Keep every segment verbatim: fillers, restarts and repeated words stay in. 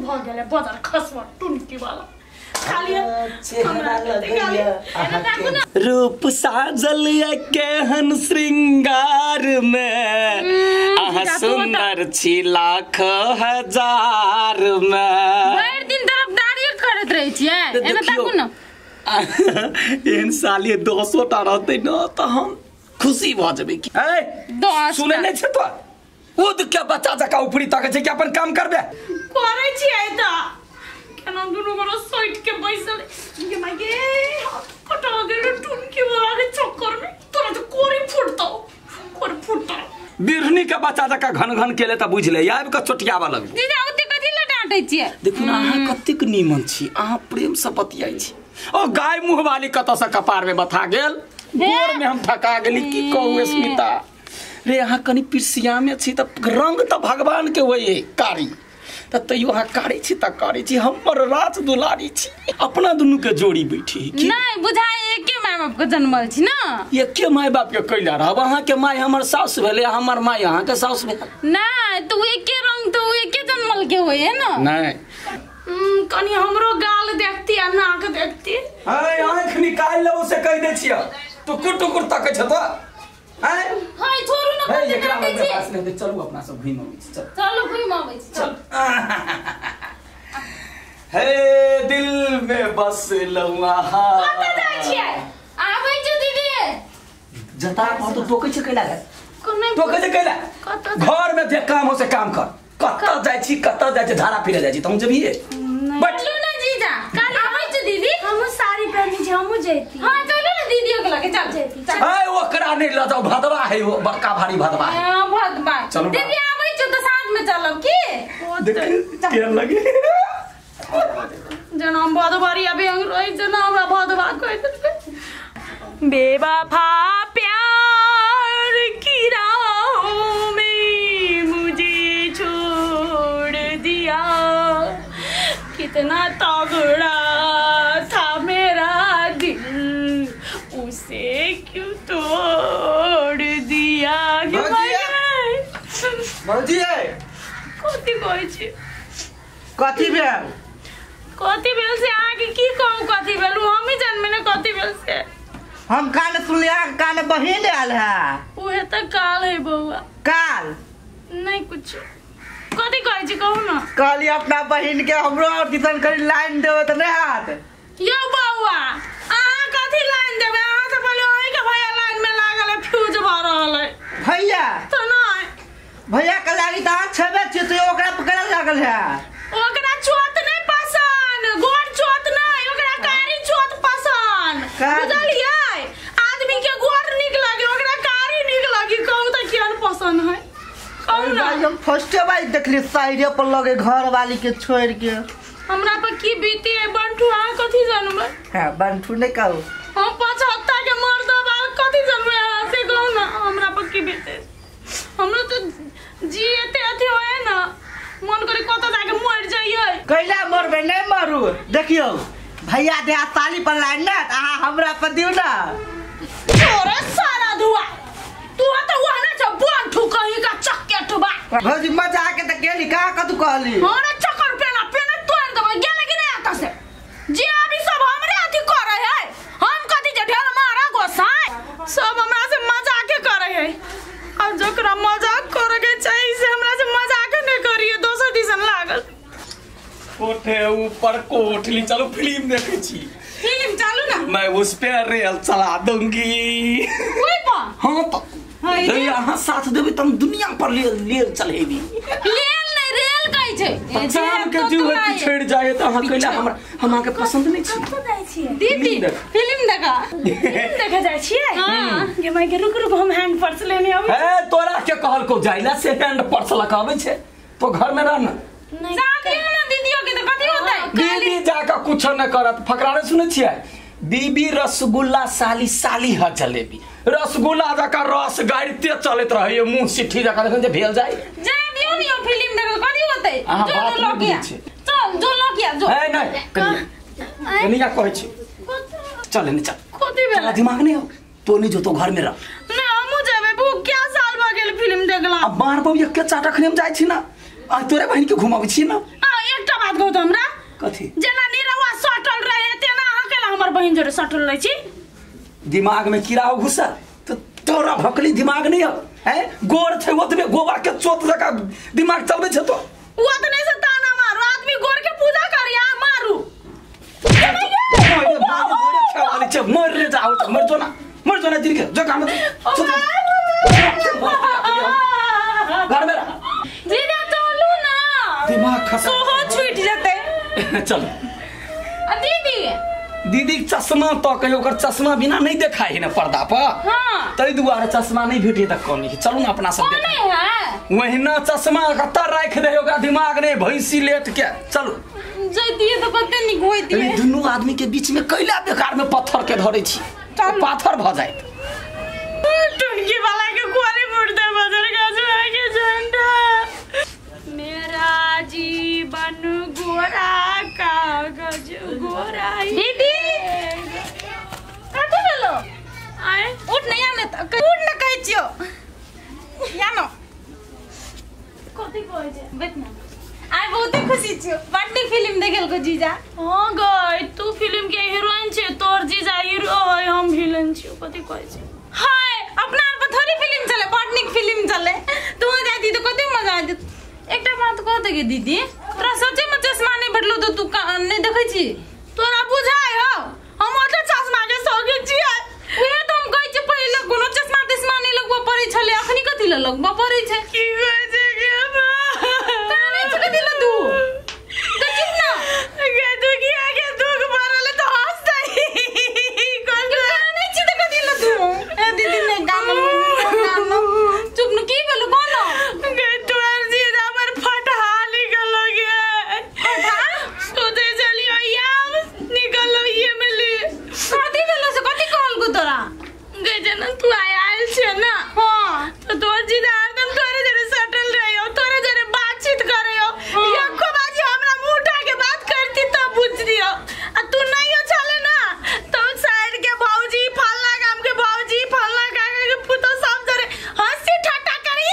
भ गेले बजार खसवा टुनकी वाला रूप साजल केहन श्रृंगार में आहा सुंदर छी लाख हजार में भर दिन तरफ दाढ़ी करत रही छियै एना ताकू न एहन साली दसो टा रहते न त हम खुशी भ जेबै की ए सुनै नै छ त ओ त के बच्चा जका उपरी तक छै कि अपन काम करबे करै छियै त केना दुनु गोरा सोइट के बैसल ये मागे कटा गेल टुनकी वाला के चक्कर में तोरा त कोरी फुटतो कोरी फुटतो बिरहनी के बच्चा जका घन घन केले त बुझ ले आब के चोटियाबा लगबे दीदी ओते कथि ल डांटै छियै देखु न अहाँ कतेक नीमन छी अहाँ प्रेम से बतियाई छी ओ गाय मुंह वाली कत से कपार में बथा गेल गोर में हम थका गेली की कहू स्मिता रे अहाँ कनी पिरसिया में छी त रंग त भगवान के होय कारी त तैयो अहाँ कारी छी त कारी छी हमर रात दुलारी छी अपना दुनु के जोड़ी बैठी की नहीं बुझाय एके माय बाप के जन्मल छी ना एके माय बाप के कैला रहब अहाँ के माय हमर सास भेले हमर माय अहाँ के सास भेल नहीं तो एके रंग तो एके जन्मल के होय है ना नहीं कनी हमरो गाल देखती आ नाक देखती हाय आंख निकाल लो से कह दे छिया टुकुर टुकुर तक छ त हाय हाय छोरू न हाय एकरा में पास ले चलू अपना सब घुम आबै छी चल चलो घुम आबै छी चल हे दिल में बस लौआ हा कत जाय छियै आबै छी दीदी जता पर तो टोकै छ कैला कोनै टोकै छ कैला घर में जे काम हो से काम कर कत जाय छी कत जाय छी धारा फिरे जाय छी तुम जबिए बटलू ना जीजा काल आबै छी दीदी हम साड़ी पहनी छी हम जेती हां चलो ना दीदियो के लगे चल जेती हाय ओकरा नहीं ल जाओ भदवा है वो बड़का भारी भदवा है हां भदवा दीदी आबै छी तो साथ में चलब की देख के लगे जना भदवारी अबे रही जना हमरा भदवा कह देबे बेवफा प्यार की राहों में मुझे छोड़ दिया कितना तगड़ा था मेरा दिल उसे क्यों तोड़ दिया मौजी है कथि कहै छी कथि भेल कथि भेल से आगे की कहू कथि भेल हम ही जन्मे ने कथि भेल से हम कान सुनलिया कान बहिन आयल है उहे त काल है बउआ काल नहीं कुछ कथि कहै छी कहू ना कहली अपना बहिन के हमरो ऑडिशन करी लाइन देबे त नहीं हाथ यो बउआ अहाँ कथि लाइन देबे अहाँ त पहले ओही के भैया लाइन में लागल है फ्यूज भ रहल है भैया त नहीं भैया के लागी त हाथ छबे छी तो ओकरा पकड़ लागल है ओकरा चोट नहीं पसंद गोड़ चोट नहीं ओकरा कारी चोट पसंद बुझलियै आदमी के गोड़ निक लागे ओकरा कारी निक लागे कहू त केहन पसंद है कहू ना हम फर्स्ट बार देखली साइडे पर लगे घर वाली के छोड़ के हमरा पर की बीती है बंटू आ कथि जानबे हां बंटू नहीं कहू हम पचहत्तर के मर्द बा कथि जानबे अहाँ से कहू ना हमरा पर की बीते हमरा तो जीते अथी होए ना मन करे कत जाके मर जाइए कैला मरबे नहीं मरू देखियो भैया दे ताली पर लाइन ना अहाँ हमरा पर दियो ना तोरे सारा धुआ तू त वहां छ बंटू कहीं का चक्के टुबा भौजी मजा के त गेली का कतु कहली हमरा चक्कर पेना पेना तोड़ दब गेले कि नहीं आता से जे अभी सब हमरे अथी करे है हम कथि जे ढेर मारा गोसाई सब हमरा से मजाक करे है और जकरा मजाक करे के चाहिए से हमरा से मजाक नहीं करिए दोसर दिसन लागल कोठे ऊपर कोठली चलो फिल्म देखे छी फिल्म चालू ना मैं उस पे रेल चला दूंगी कोई पा हां तो यहाँ साथ देबे तुम दुनिया पर ले ले चलेबी रेल नहीं रेल कहै छै पहचान के जीव है छेड़ जाए त अहाँ कैला हमरा हमरा के पसंद नहीं छी कत जाय छी दीदी फिल्म देखा फिल्म देखा जाय छी हां गे माय के रुक रुक हम हैंड पर्स लेने आबै ए तोरा के कहल को जाइला से हैंड पर्स लगावे छे तो घर में रह ना नहीं साथियों ना दीदियों के त कथि होतै दीदी जाका कुछ न करत फकराने सुनै छियै बीबी रसगुल्ला साली साली ह जलेबी रसगुल्ला जका रस गाड़ीते चलत रहे मुंह सिठी जका देखन जे भेल जाय जा दियो नि ओ फिल्म देख कथि होतै जो लोकिया चल जो लोकिया जो ए नहीं कनिया कहै छी चल ने चल कथि भेल दिमाग नहीं हो तो नहीं जो तो घर में रह नहीं हमहु जेबे भू क्या साल भ गेल फिल्म देखला अब बार बार एक चाट रखने में जाय छी ना आ तोरे बहन के घुमाबै छी ना आ एकटा बात बात कहू तो हमरा कथी जना नीरवा सटल रहे तेना अकेला हमर बहिन जोरे सटल रहे छी दिमाग में कीड़ा घुसल तो तोरा भकली दिमाग नहीं है गोर थे ओतबे गोबर के चोत जका दिमाग चलबे छ तो ओतने से ताना मारो आदमी गोर के पूजा करिया मारू मर ले जाओ मर जो ना मर जो ना दिल के जो काम घर में जीजा चलू ना दिमाग खसा सोहो छूट जते चलो दीदी दीदी चश्मा तो कहियो कर चश्मा बिना नहीं देखा है ना पर्दा पर हां तई दुआरे चश्मा नहीं भेटे त कमी चलू ना अपना सब देख नहीं है वही ना चश्मा कतर रख दे होगा दिमाग ने भैंसी लेट के चलो जइतिए तो कते निक होइतिए अरे दुनू आदमी के बीच में कैला बेकार में पत्थर के धरे छी पाथर भ जाए टुनकी वाला के कोरे मुर्दे बदर का जुआ के झंडा मेरा जीवन गोरा कागज गोरा दीदी काटे लो आए उठ नहीं आने तक उठ न कहै छियो यानो कथि कहै छै बेतना आइ बहुते खुशी छियो बर्थडे फिल्म देखल को जीजा हां गई तू फिल्म के हीरोइन छे तोर जीजा हीरो है हम विलन छियो कथि कहै छै हाय अपना पर थोड़ी फिल्म चले बर्थडे फिल्म चले तू जाती तो कते मजा आइत एकटा बात कह दे दीदी तोरा सच्चे में चश्मा नहीं भेटलो तो तू नहीं देखै छी तोरा बुझाय हो हम ओतले चश्मा के शौकीन छी उहे तो हम कहै छी पहिले कोनो चश्मा तस्मा नहीं लगबो पड़ै छले अखनी कथि ल लगबो पड़ै छै की कहै छै के बा ताने छ कथि ल तू तो कितना गे तू की आगे दुख भरले तो हंसतै कोन ताने छ तो कथि ल तू ए दीदी ने गाम गाम चुप न की बोलू कोनो गे तू अर्जी हमर फटा निकल गया फटा सोते चलियो या निकल ये मिली कथि भेलो से कथि कहल को तोरा गे जना तू आय आइल छ ना हां तो तोर जी हरदम तोरे जरे सटल रहे हो तोरे जरे बातचीत करे हो यखो बाजी हमरा मुंह उठा के बात करती तब बुझ दियो आ तू नहीं हो चले ना तो साइड के भौजी फल्ला गाम के भौजी फल्ला काका के पुतो सब जरे हंसी ठट्टा करी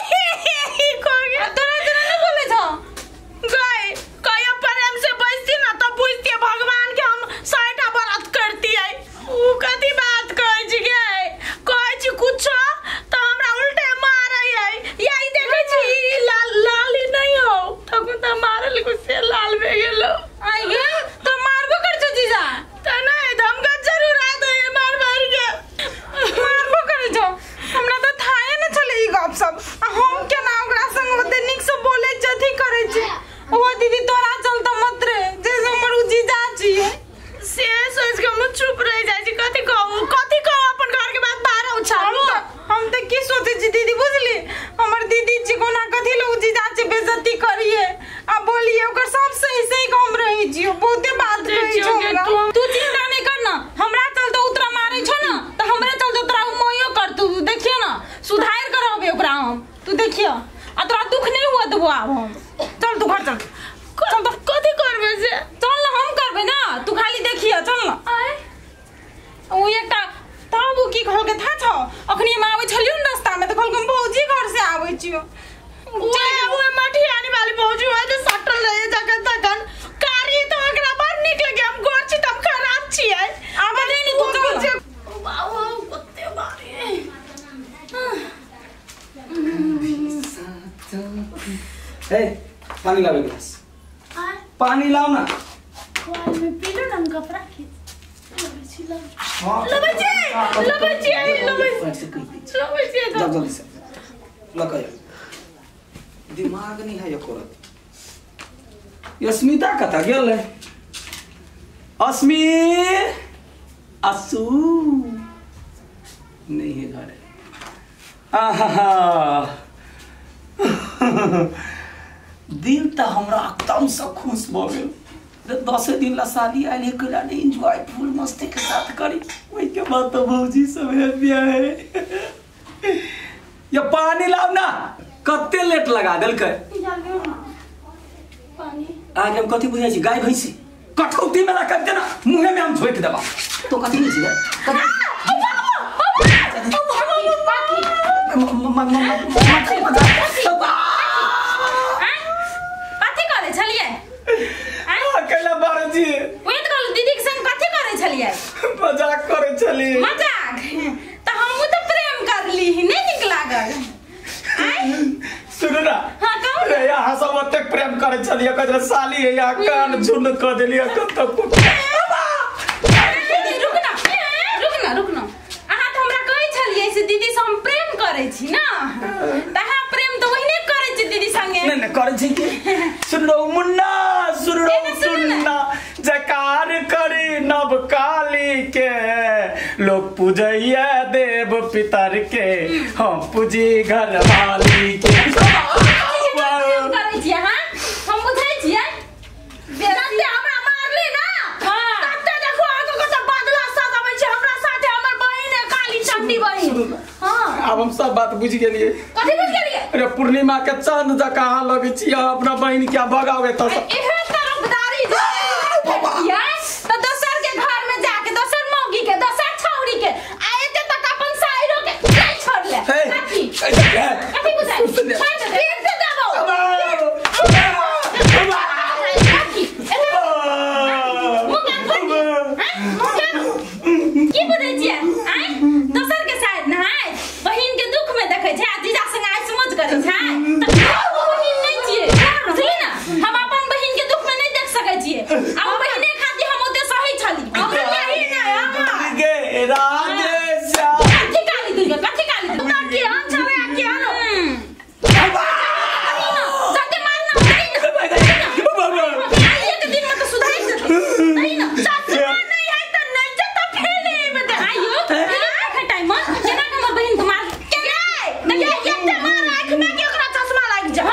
को गया तोरे जरे नहीं बोले छ गए कयो प्रेम से बैसती ना तो बुझती भगवान के हम साइटा बरात करती है ऊ कथि बात कहै छी गे कहै छी कुछ तो हमरा उल्टे मारै है यही देखै छी लाल लाली नहीं हो तको त मारल को से लाल भे गेलो आई गे तो मारबो कर छ जीजा त नहीं धमका जरूर आ दे मार मार के मारबो कर छ हमरा त थाए न चले ई गप सब हम के ना ओकरा संग ओते निक से बोले जथि करै छी ओ दीदी तोरा चलता मत रे जे हमर उ जीजा छी से सोच के हम चुप रह जाय छी कथि कहू कथि कहू अपन घर के बात बाहर उछालू हम त की सोचे छी दीदी बुझली हमर दीदी छी कोना कथि लो जीजा छी बेइज्जती करिए आ बोलिए ओकर सब सही सही काम रही छी बहुते बात कहै छौ तू चिंता नहीं करना हमरा चल तो उतरा मारै छौ ना त हमरे चल तो तोरा मोयो कर तू देखियो ना सुधार करबे ओकरा हम तू देखियो आ तोरा दुख नहीं हुआ देबो आब हम चल तू घर चल चल तो कथि करबे से चल ना हम करबे ना तू खाली देखियो चल ना आय ओ एकटा ताबू की कहल के था छ अखनी हम आबै छलियो न रास्ता में त कहल हम भौजी घर से आबै छियो ओए ओए मठी आने वाली भौजी है जो सटल रहे जगह तकन कारी तो एकरा बार निक लगे हम गोर छी तब खराब छी है आबै नहीं तू चल ओ बाबू कते बारे ए पानी लाओ गिलास पानी लाओ ना कॉल में पी लो ना हम कपड़ा खींच हां लो बच्चे लो बच्चे लो बच्चे लो बच्चे जब जल्दी से लगा दिमाग नहीं है करत यस्मिता कता गेल है अस्मि असू नहीं है घर आहा दिल तो हमरा एकदम से खुश भ गेल दस दिन ला शादी आयल है कला ने एंजॉय फुल मस्ती के साथ करी वही के बाद तो भौजी सब हैप्पी है ये पानी लाओ ना कत्ते लेट लगा देल के पानी आज हम कथि बुझाई छी गाय भैंसी कठौती में रख देना मुंह में हम झोक देबा तो कथि नहीं छी पाथी करे छलिए लिया कजरा साली है या कान झुन क देलिया कत तक रुक ना रुक ना रुक ना अहाँ तो हमरा कहै छलियै से दीदी से हम प्रेम करै छी ना तहाँ प्रेम तो वही करै छी दीदी संगे नहीं नहीं करे छी के सुनो मुन्ना सुनो सुन्ना जकार करी नव काली के लोग पूजैया देव पितर के हम पूजी घर वाली के करै छी हां हम बुझै छियै बेरते हमरा मारली ना हां तते देखो आगो कत बदला साथ आबै छै हमरा साथे हमर बहिन है काली चंडी बहिन हां अब हम सब बात बुझ गेलिए कथि बुझ गेलिए अरे पूर्णिमा के चांद जका हां लगै छी अपना बहिन के भगावे त एहे तरफदारी ये तो दोसर के घर में जाके दोसर मौगी के दोसर छौरी के आएते तक अपन साइरो के नहीं छोड़ ले कथि कथि बुझाई छोड़ दे फिर से देबो की बुझै छियै आइ दोसर के साइड ना है बहिन के दुख में देखै छै जीजा संग आइ समझ करै छै त बहिन नहीं छियै बुझली ना हम अपन बहिन के दुख में नहीं देख सकै छियै अब बहिने खातिर हम ओते सही छली अब यही ना हम गे राधे श्याम कथि काली दुर्गा कथि काली दुर्गा की हम छवे की आनो जते मारना बाबा एक दिन में तो सुधार सकते नहीं ना चाचा नहीं है तो नहीं जता फेले में दे आयो के टाइम केना के हमर बहिन मार के देखिए एते मार आंख में के ओकरा चश्मा लाग जा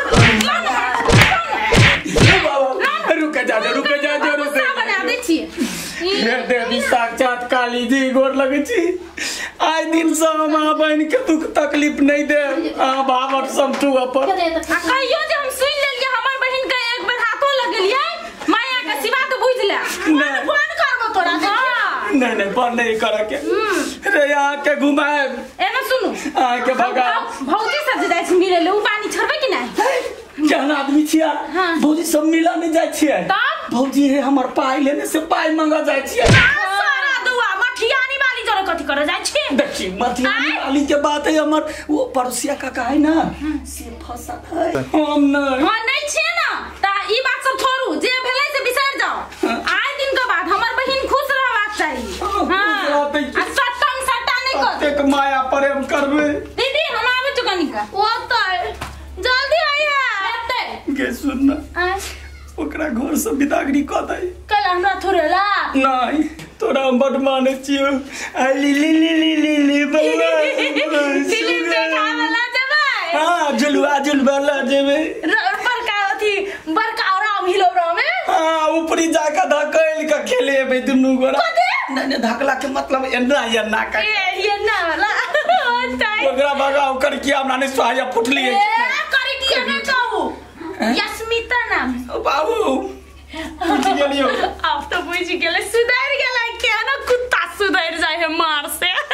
हां रुक जा रुक जा रुक जा बना दै छियै हे देवी साक्षात काली जी गोर लगै छी आइ दिन से हम अहाँ बहन के दुख तकलीफ नहीं दे अहाँ बाबट समझू अपन कहियो जे हम सुन लेलिए हमर बहिन के एक बेर हाथो लगलिए माया के सिवा तो बुझ ले नहीं। फोन करबो तोरा हां नहीं नहीं बंद नहीं करे के रे यहाँ के घुमाए एना सुनु अहाँ के भगा भौजी सब जाय छै मिले ले उ पानी छोड़बै कि नहीं केहन आदमी छिया हाँ। भौजी सब मिला नहीं जाय छियै तब भौजी है हमर पाई लेने से पाई मांगा जाय छियै सारा दुआ मठियानी वाली जरे कथि करे जाय छी देखी मथियानी वाली के बात है हमर वो पड़ोसिया का है ना से फंसा है हम नहीं हां नहीं छै ना ता ई बात सब छोड़ू जे भेलै से बिसर जाओ आइ दिन के बाद हमर बहिन खुश रहबाक चाहिए हां आ सटन सटा नहीं कर एक माया प्रेम करबे दीदी हम आबै छु कनिका ओतै जल्दी आइए एतै के सुन ना आ ओकरा घर से विदागरी क दे कल हमरा थोड़ेला नहीं तोरा हम बड माने छियो आई ली ली ली ली ली ली बल्ला फिल्म देखावला जेबै हां जुलवा जुलवाला जेबे बड़का अथी बड़का राम हिलो रामे हां ऊपरी जाके धकेल के खेलेबे दुनु गोरा नहीं नहीं धकला के मतलब एना या ना का ए ये ना वाला होतै ओकरा भगाओ कर किया हमरा ने सहाया फुटली ए करी किया नहीं कहू यस्मिता नाम बाबू बुझ गेलियो अब तो बुझ गेले सुधर गेलै केना कुत्ता सुधर जाय है मार से